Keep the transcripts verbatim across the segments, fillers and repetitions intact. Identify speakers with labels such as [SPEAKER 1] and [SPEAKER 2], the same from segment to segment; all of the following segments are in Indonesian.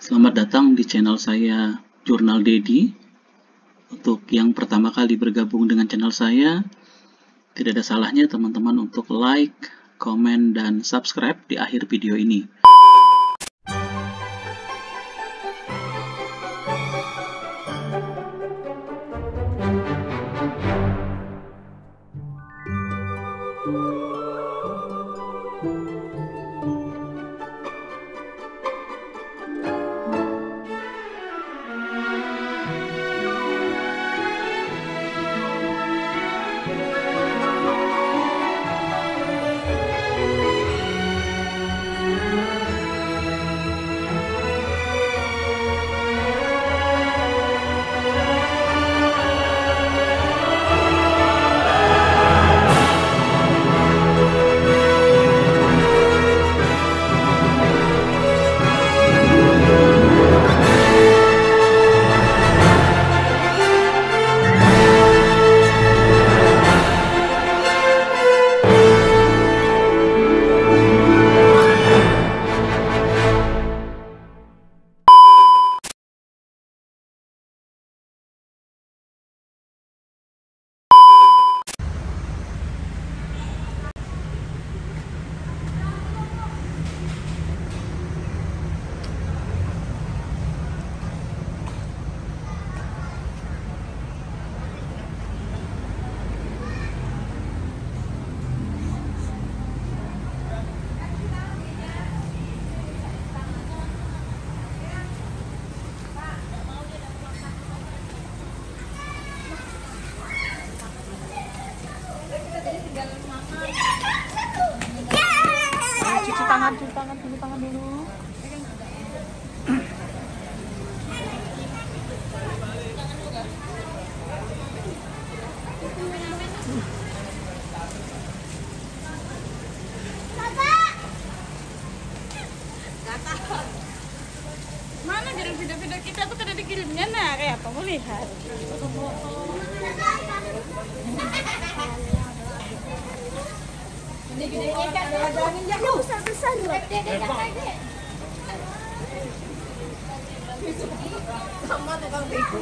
[SPEAKER 1] Selamat datang di channel saya Jurnal Dedi. Untuk yang pertama kali bergabung dengan channel saya, tidak ada salahnya teman-teman untuk like, komen, dan subscribe di akhir video ini.
[SPEAKER 2] Cuci tangan, cuci tangan, cuci tangan dulu. Mana video-video kita tuh kada dikirimnya nah, kayak apa mau lihat? Gede-gedenya kan jangan jauh besar-besar sama tukang bego.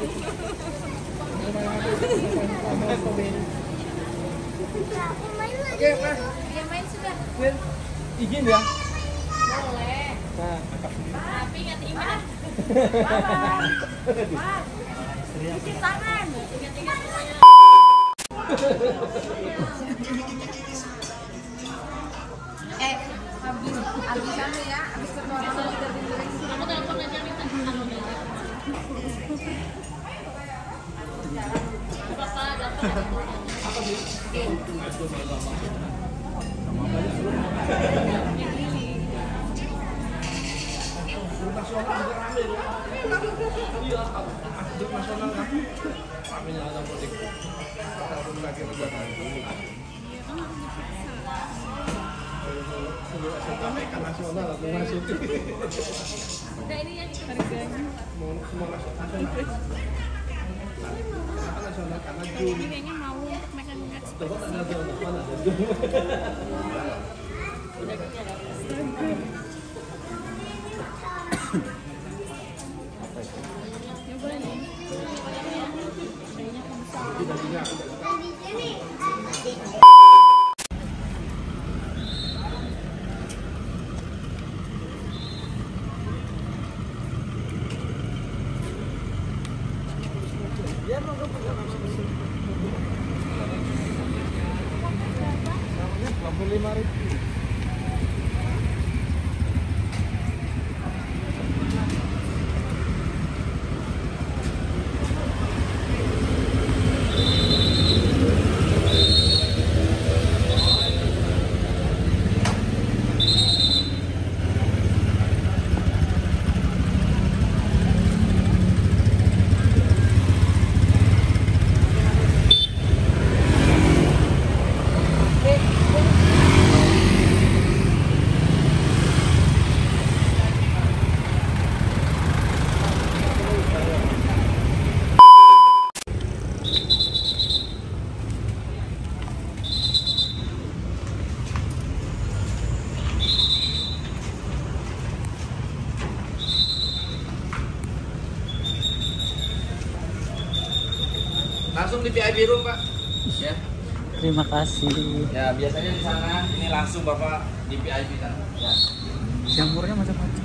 [SPEAKER 3] Oke, Mas.
[SPEAKER 2] Dia main sudah.
[SPEAKER 3] Izin ya?
[SPEAKER 2] Boleh.
[SPEAKER 3] Nah,
[SPEAKER 2] Tapi nggak terima. Mas. Cuci tangan. Tiga-tiga semuanya. Eh, habis habis kamu ya, habis ketemu kamu telepon aja minta anunya. Bapak dapat apa sih?
[SPEAKER 3] nasional juga rame loh. Iya, aktif nasional kan. Ramenya ada mudik. Tahun lagi lebaran. Sampai ikan nasional aku masuk.
[SPEAKER 2] Udah ini yang harganya.
[SPEAKER 3] Mau semua nasional. Nasional karena Juni.
[SPEAKER 2] Ini kayaknya mau untuk mekanik ekspor.
[SPEAKER 3] Coba tanya dia untuk mana ada Juni. enam puluh lima ribu. langsung di V I P room, Pak. Ya.
[SPEAKER 1] Terima kasih.
[SPEAKER 3] Ya, biasanya di sana, ini langsung Bapak di V I P sana. Ya.
[SPEAKER 1] Jamurnya macam-macam.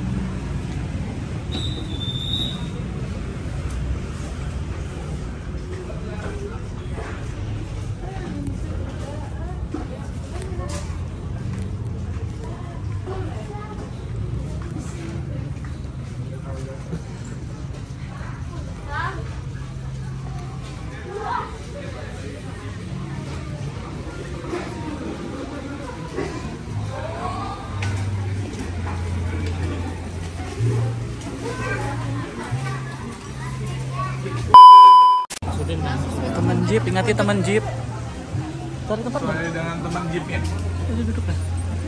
[SPEAKER 1] Teman jeep, ingati teman jeep. Cari tempat nggak?
[SPEAKER 3] Soalnya dengan teman jeep ya.
[SPEAKER 1] Udah duduk lah.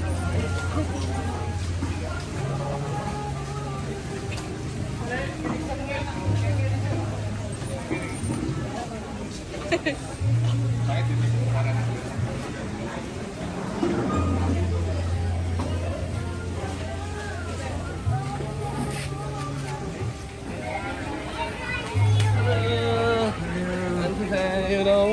[SPEAKER 3] Saya di sini kemarin. You know.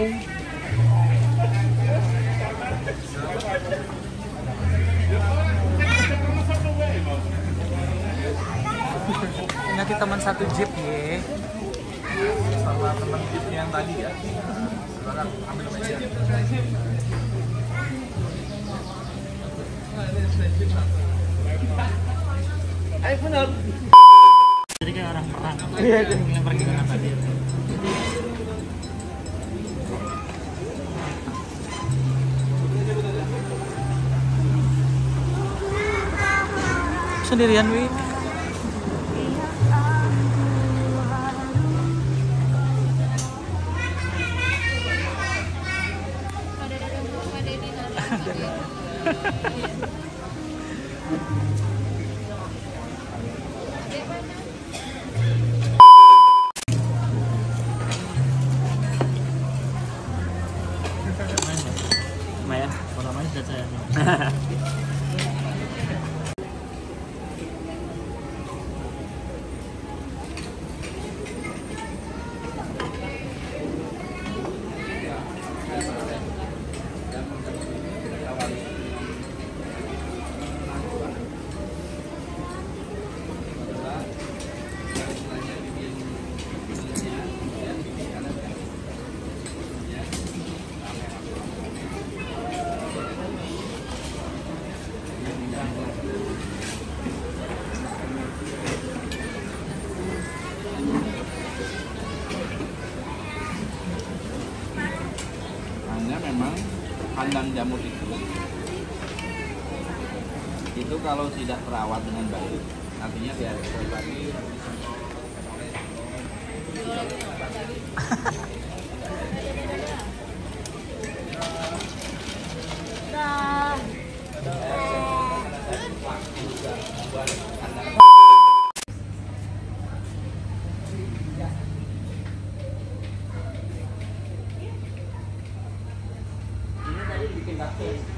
[SPEAKER 1] Ingati teman satu jeep ya.
[SPEAKER 3] Sama teman jeepnya yang tadi ya. Sekarang ambil meja. Ayo benar.
[SPEAKER 1] Jadi kayak orang perang.
[SPEAKER 3] Iya,
[SPEAKER 1] yang pergi ke tadi. Sendirian, Wi. Lumayan, kalau main sudah saya.
[SPEAKER 3] Hanya memang kandang jamur itu itu kalau tidak terawat dengan baik, artinya dia lagi ini tadi bikin bakso.